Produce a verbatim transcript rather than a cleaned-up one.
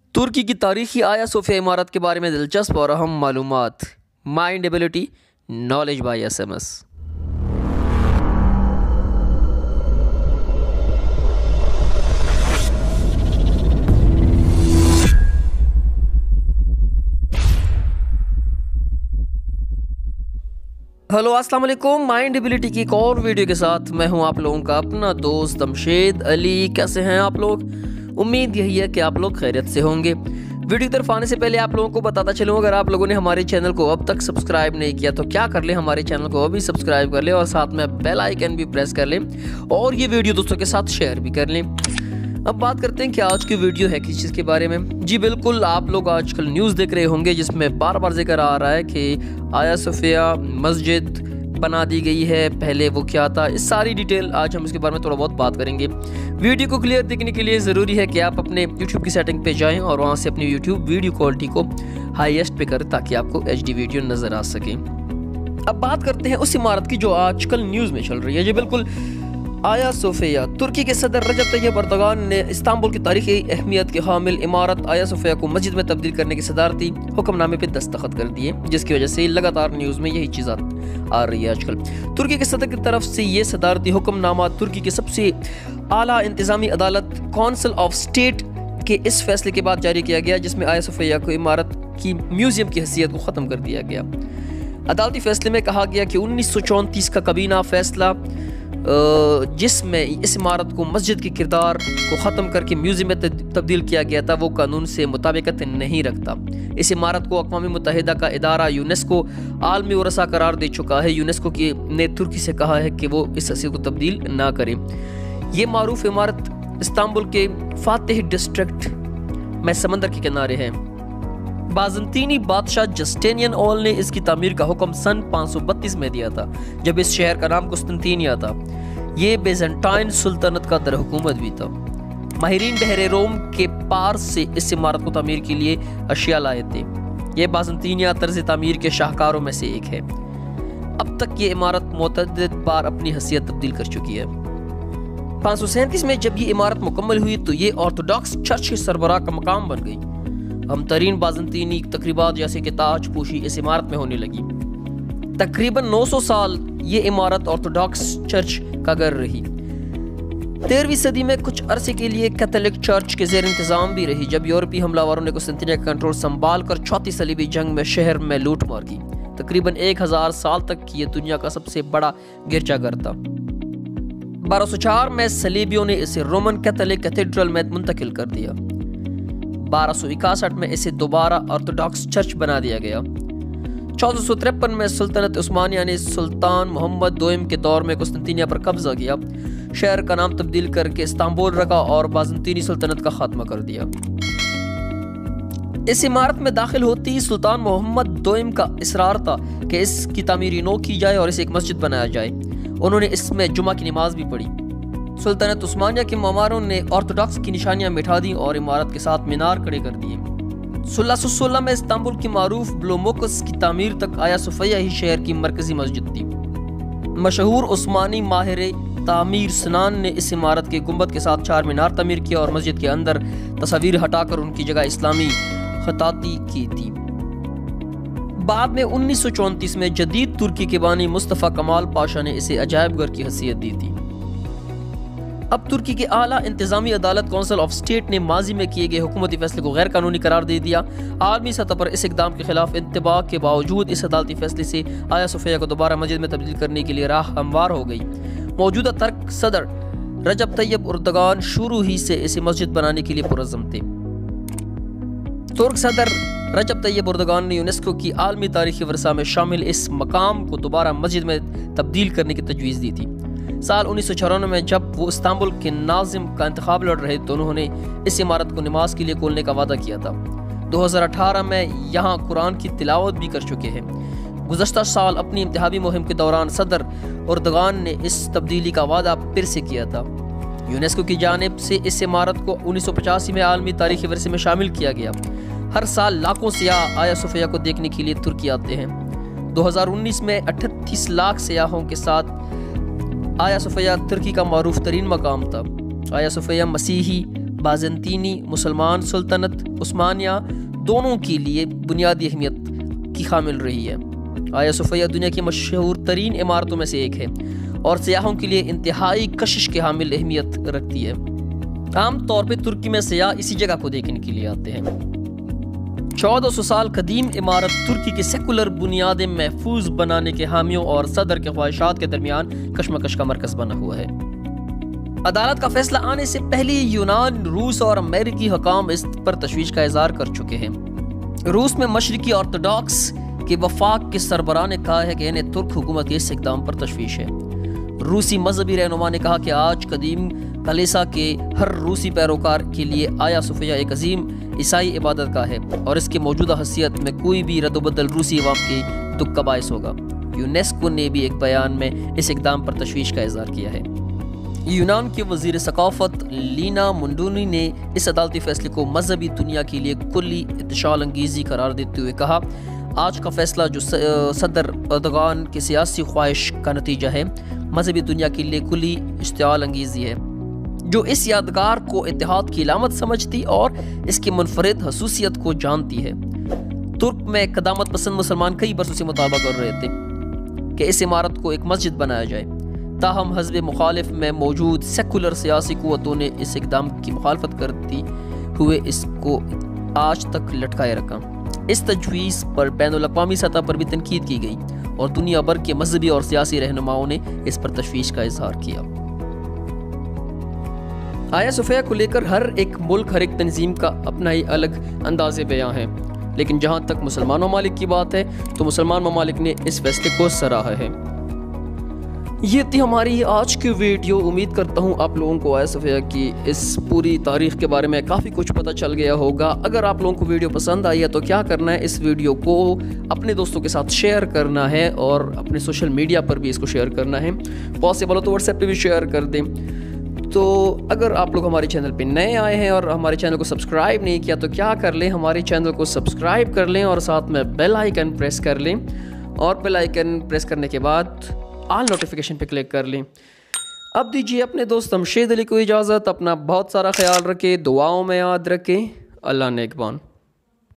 ترکی کی تاریخی آیا صوفیہ عمارت کے بارے میں دلچسپ اور اہم معلومات۔ Mind ability knowledge by S M S. Hello السلام علیکم، مائنڈ ایبیلٹی کی ایک اور ویڈیو کے ساتھ میں ہوں آپ لوگوں کا اپنا دوست امشید علی۔ کیسے ہیں آپ لوگ؟ امید یہی ہے کہ آپ لوگ خیریت سے ہوں گے۔ ویڈیو کی طرف آنے سے پہلے آپ لوگوں کو بتاتا چلوں، اگر آپ لوگوں نے ہمارے چینل کو اب تک سبسکرائب نہیں کیا تو کیا کر لیں، ہمارے چینل کو ابھی سبسکرائب کر لیں اور ساتھ میں بیل آئیکن بھی پریس کر لیں اور یہ ویڈیو دوستوں کے ساتھ شیئر بھی کر لیں۔ اب بات کرتے ہیں کہ آج کی ویڈیو ہے کس چیز کے بارے میں۔ جی بالکل، آپ لوگ آج کل نیوز دیکھ رہے ہوں گے جس میں بار بار ذکر آ رہا ہے کہ آیا صوفیہ مسجد بنا دی گئی ہے، پہلے وہ کیا تھا، اس ساری ڈیٹیل آج ہم اس کے بارے میں تھوڑا بہت بات کریں گے۔ ویڈیو کو کلیئر دیکھنے کے لیے ضروری ہے کہ آپ اپنے یوٹیوب کی سیٹنگ پہ جائیں اور وہاں سے اپنی یوٹیوب ویڈیو کوالٹی کو ہائیسٹ پہ کریں تاکہ آپ کو ایچ ڈی ویڈیو نظر آ سکیں۔ اب بات کرتے ہیں اس عمارت کی جو آج کل نیوز میں چل رہی ہے۔ یہ بالکل آیا صوفیہ، ترکی کے صدر رجب طیب اردگان نے استنبول کی تاریخی اہمیت کے حامل عمارت آیا صوفیہ کو مسجد میں تبدیل کرنے کی صدارتی حکم نامے پہ دستخط کر دیے، جس کی وجہ سے لگاتار نیوز میں یہی چیز آ رہی ہے آج کل۔ ترکی کے صدر کی طرف سے یہ صدارتی حکم نامہ ترکی کے سب سے اعلیٰ انتظامی عدالت کونسل آف اسٹیٹ کے اس فیصلے کے بعد جاری کیا گیا جس میں آیا صوفیہ کو عمارت کی میوزیم کی حیثیت کو ختم کر دیا گیا۔ عدالتی فیصلے میں کہا گیا کہ انیس سو چونتیس کا کابینہ فیصلہ جس میں اس عمارت کو مسجد کے کردار کو ختم کر کے میوزیم میں تبدیل کیا گیا تھا وہ قانون سے مطابقت نہیں رکھتا۔ اس عمارت کو اقوام متحدہ کا ادارہ یونیسکو عالمی ورثہ قرار دے چکا ہے۔ یونیسکو کی نے ترکی سے کہا ہے کہ وہ اس حیثیت کو تبدیل نہ کرے۔ یہ معروف عمارت استنبول کے فاتح ڈسٹرکٹ میں سمندر کے کنارے ہے۔ بازنطینی بادشاہ جسٹینین اول نے اس کی تعمیر کا حکم سن پانچ سو بتیس میں دیا تھا جب اس شہر کا نام قسطنطینیہ تھا۔ یہ بیزنٹائن سلطنت کا در حکومت بھی تھا۔ ماہرین بحر روم کے پار سے اس عمارت کو تعمیر کے لیے اشیاء لائے تھے۔ یہ بازنطینیہ طرز تعمیر کے شاہکاروں میں سے ایک ہے۔ اب تک یہ عمارت متعدد بار اپنی حیثیت تبدیل کر چکی ہے۔ پانچ سو سینتیس میں جب یہ عمارت مکمل ہوئی تو یہ آرتھوڈاکس چرچ کے سربراہ کا مقام بن گئی۔ ہم ترین بازنطینی تقریبات جیسے کہ تاج پوشی اس عمارت میں ہونے لگی۔ تقریباً نو سو سال یہ عمارت آرتھوڈاکس چرچ کا گھر رہی۔ تیرہویں صدی میں کچھ عرصے کے لیے کیتھولک چرچ کے زیر انتظام بھی رہی جب یورپی حملہ آوروں نے قسطنطینیہ کا کنٹرول سنبھال کر چوتھی صلیبی جنگ میں شہر میں لوٹ مار کی۔ تقریباً ایک ہزار سال تک یہ دنیا کا سب سے بڑا گرجا گھر تھا۔ بارہ سو چار میں صلیبیوں نے اسے رومن کیتھولک کیتھیڈرل میں منتقل کر دیا۔ بارہ سو اکاسٹھ میں اسے دوبارہ آرتھوڈاکس چرچ بنا دیا گیا۔ چودہ سو ترپن میں سلطنت عثمانیہ نے سلطان محمد دوئم کے دور میں قسطنطینیہ پر قبضہ کیا، شہر کا نام تبدیل کر کے استنبول رکھا اور بازنطینی سلطنت کا خاتمہ کر دیا۔ اس عمارت میں داخل ہوتی ہی سلطان محمد دوئم کا اصرار تھا کہ اس کی تعمیر نو کی جائے اور اسے ایک مسجد بنایا جائے۔ انہوں نے اس میں جمعہ کی نماز بھی پڑھی۔ سلطنت عثمانیہ کے معماروں نے آرتھوڈاکس کی نشانیاں مٹا دیں اور عمارت کے ساتھ مینار کھڑے کر دیے۔ سولہ سو سولہ میں استنبول کی معروف بلوموکس کی تعمیر تک آیا صوفیہ ہی شہر کی مرکزی مسجد تھی۔ مشہور عثمانی ماہر تعمیر سنان نے اس عمارت کے گنبد کے ساتھ چار مینار تعمیر کیا اور مسجد کے اندر تصاویر ہٹا کر ان کی جگہ اسلامی خطاطی کی تھی۔ بعد میں انیس سو چونتیس میں جدید ترکی کے بانی مصطفیٰ کمال پاشا نے اسے عجائب گھر کی حیثیت دی تھی۔ اب ترکی کے اعلیٰ انتظامی عدالت کونسل آف اسٹیٹ نے ماضی میں کیے گئے حکومتی فیصلے کو غیر قانونی قرار دے دیا۔ عالمی سطح پر اس اقدام کے خلاف انتباہ کے باوجود اس عدالتی فیصلے سے آیا صوفیہ کو دوبارہ مسجد میں تبدیل کرنے کے لیے راہ ہموار ہو گئی۔ موجودہ ترک صدر رجب طیب اردگان شروع ہی سے اسے مسجد بنانے کے لیے پرعزم تھے۔ ترک صدر رجب طیب اردگان نے یونیسکو کی عالمی تاریخی ورثہ میں شامل اس مقام کو دوبارہ مسجد میں تبدیل کرنے کی تجویز دی تھی۔ سال انیس سو چورانوے میں جب وہ استنبول کے ناظم کا انتخاب لڑ رہے تو انہوں نے اس عمارت کو نماز کے لیے کھولنے کا وعدہ کیا تھا۔ دو ہزار اٹھارہ میں یہاں قرآن کی تلاوت بھی کر چکے ہیں۔ گزشتہ سال اپنی انتخابی مہم کے دوران صدر اردگان نے اس تبدیلی کا وعدہ پھر سے کیا تھا۔ یونیسکو کی جانب سے اس عمارت کو انیس سو پچاسی میں عالمی تاریخی ورثے میں شامل کیا گیا۔ ہر سال لاکھوں سیاح آیا صوفیہ کو دیکھنے کے لیے ترکی آتے ہیں۔ دو ہزار انیس میں اٹھتیس لاکھ سیاحوں کے ساتھ آیا صوفیہ ترکی کا معروف ترین مقام تھا۔ آیا صوفیہ مسیحی बाज़ंतीनी मुसलमान सल्तनत उस्मानिया दोनों के लिए बुनियादी अहमियत की हामिल रही है। आया सोफिया दुनिया की मशहूर तरीन इमारतों में से एक है और सियाहों के लिए इंतहाई कशिश के हामिल अहमियत रखती है। आम तौर पे तुर्की में सियाह इसी जगह को देखने के लिए आते हैं। चौदह सौ साल कदीम इमारत तुर्की की सेकुलर बुनियादें महफूज बनाने के हामियों और सदर के ख्वाहिशात के दरमियान कशमकश का मरकज़ बना हुआ है। अदालत का फैसला आने से पहले यूनान, रूस और अमेरिकी हुकाम इस पर तशवीश का इजहार कर चुके हैं। रूस में मशरिकी ऑर्थोडॉक्स के वफाक के सरबराह ने कहा है कि इन्हें तुर्क हुकूमत के इस इक़दाम पर तशवीश है। रूसी मजहबी रहनुमा ने कहा कि आज कदीम कलीसा के हर रूसी पैरोकार के लिए आया सोफिया एक अजीम ईसाई इबादत गाह है और इसके मौजूदा हैसियत में कोई भी रद्दबदल रूसी अवाम के दुख का बायस होगा। यूनेस्को ने भी एक बयान में इस इक़दाम पर तशवीश का इजहार किया है। यूनान के वज़ीर सकाफ़त लीना मुंडूनी ने इस अदालती फैसले को मजहबी दुनिया के लिए कुल्ली इत्शाल अंगीज़ी करार देते हुए कहा, आज का फैसला जो सदर अर्दगान की सियासी ख्वाहिश का नतीजा है, मजहबी दुनिया के लिए कुल्ली इश्तियाल अंगीज़ी है, जो इस यादगार को इत्तेहाद की अलामत समझती और इसकी मुनफरिद खसूसियत को जानती है। तुर्क में कदामत पसंद मुसलमान कई बरसों से मुतालबा कर रहे थे कि इस इमारत को एक मस्जिद बनाया जाए, ताहम हज़ब मुखालिफ में मौजूद सेकुलर सियासी क़ुव्वतों ने इस इक़दाम की मुखालफत करती हुए इसको आज तक लटकाए रखा। इस तजवीज़ पर बैनुल अक़वामी सतह पर भी तनकीद की गई और दुनिया भर के मजहबी और सियासी रहनुमाओं ने इस पर तशवीश का इजहार किया। आया सोफिया को लेकर हर एक मुल्क, हर एक तंजीम का अपना ही अलग अंदाज़े बयां है, लेकिन जहाँ तक मुसलमान ममालिक की बात है तो मुसलमान ममालिक ने इस फैसले को सराहा है। ये थी हमारी आज की वीडियो। उम्मीद करता हूँ आप लोगों को आया सोफिया की इस पूरी तारीख़ के बारे में काफ़ी कुछ पता चल गया होगा। अगर आप लोगों को वीडियो पसंद आई है तो क्या करना है, इस वीडियो को अपने दोस्तों के साथ शेयर करना है और अपने सोशल मीडिया पर भी इसको शेयर करना है। पॉसिबल हो तो व्हाट्सएप पे भी शेयर कर दें। तो अगर आप लोग हमारे चैनल पे नए आए हैं और हमारे चैनल को सब्सक्राइब नहीं किया तो क्या कर लें, हमारे चैनल को सब्सक्राइब कर लें और साथ में बेल आइकन प्रेस कर लें और बेल आइकन प्रेस करने के बाद ऑल नोटिफिकेशन पे क्लिक कर लें। अब दीजिए अपने दोस्त तमशेद अली को इजाज़त। अपना बहुत सारा ख्याल रखें, दुआओं में याद रखें। अल्लाह नेगबान।